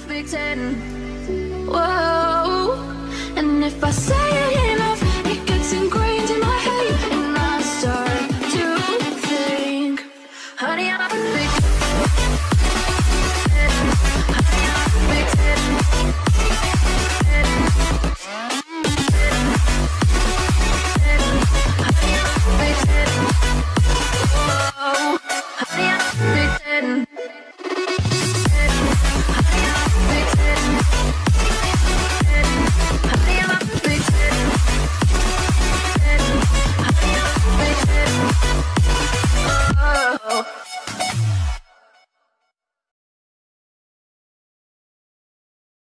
perfect 10. Whoa, and if I say it enough, it gets ingrained in my head, and I start to think, honey, I'm a perfect